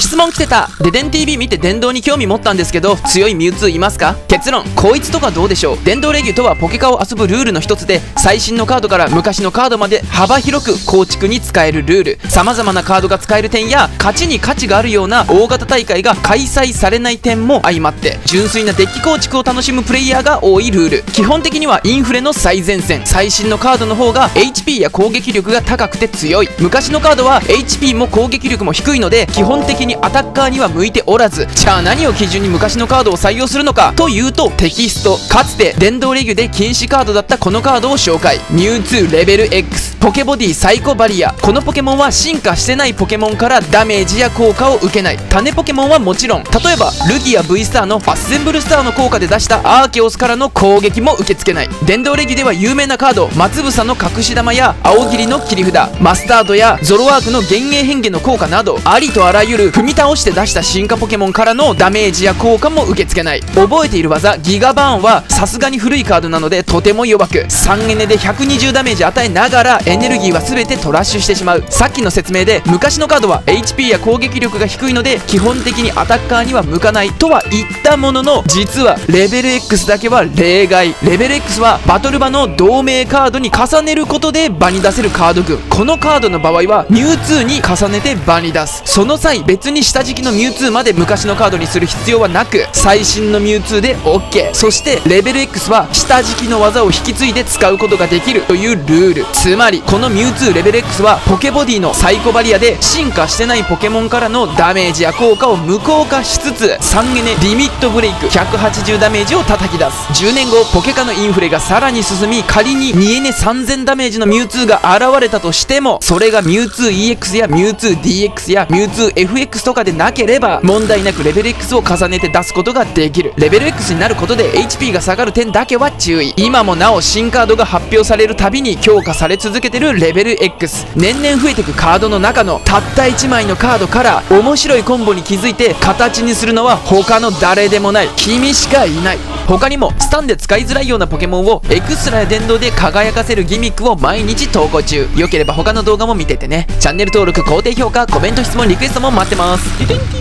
質問来てた。デデン TV 見て電動に興味持ったんですけど、強いミュウツーいますか？結論、こいつとかどうでしょう。電動レギュとはポケカを遊ぶルールの一つで、最新のカードから昔のカードまで幅広く構築に使えるルール。様々なカードが使える点や、勝ちに価値があるような大型大会が開催されない点も相まって、純粋なデッキ構築を楽しむプレイヤーが多いルール。基本的にはインフレの最前線。最新のカードの方が HP や攻撃力が高くて強い。昔のカードは HP も攻撃力も低いので、基本的にアタッカーには向いておらず、じゃあ何を基準に昔のカードを採用するのかというと、テキスト。かつて電動レギュで禁止カードだったこのカードを紹介。ミュウツーレベル X、ポケボディサイコバリア。このポケモンは進化してないポケモンからダメージや効果を受けない。種ポケモンはもちろん、例えばルギア V スターのアッセンブルスターの効果で出したアーケオスからの攻撃も受け付けない。電動レギュでは有名なカード、松房の隠し玉や青霧の切り札、マスタードやゾロワークの幻影変化の効果など、ありとあらゆる踏み倒して出した進化ポケモンからのダメージや効果も受け付けない。覚えている技、ギガバーンはさすがに古いカードなのでとても弱く、3エネで120ダメージ与えながらエネルギーは全てトラッシュしてしまう。さっきの説明で、昔のカードは HP や攻撃力が低いので基本的にアタッカーには向かないとは言ったものの、実はレベル X だけは例外。レベル X はバトル場の同盟カードに重ねることで場に出せるカード群。このカードの場合はミュウツーに重ねて場に出す。その際、別に下敷きのミュウツーまで昔のカードにする必要はなく、最新のミュウツーで OK。 そしてレベル X は下敷きの技を引き継いで使うことができるというルール。つまりこのミュウツーレベル X はポケボディのサイコバリアで進化してないポケモンからのダメージや効果を無効化しつつ、3エネリミットブレイク180ダメージを叩き出す。10年後ポケカのインフレがさらに進み、仮に2エネ3000ダメージのミュウツーが現れたとしても、それがミュウツー EX やミュウツー DX やミュウツー FX とかでなければ問題なくレベル X を重ねて出すことができる。レベル X になることで HP が下がる点だけは注意。今もなお新カードが発表されるたびに強化され続けてるレベル X。年々増えていくカードの中のたった1枚のカードから面白いコンボに気づいて形にするのは他の誰でもない君しかいない。他にもスタンで使いづらいようなポケモンをエクストラや電動で輝かせるギミックを毎日投稿中。よければ他の動画も見ててね。チャンネル登録、高低評価、コメント、質問、リクエストも待ってます。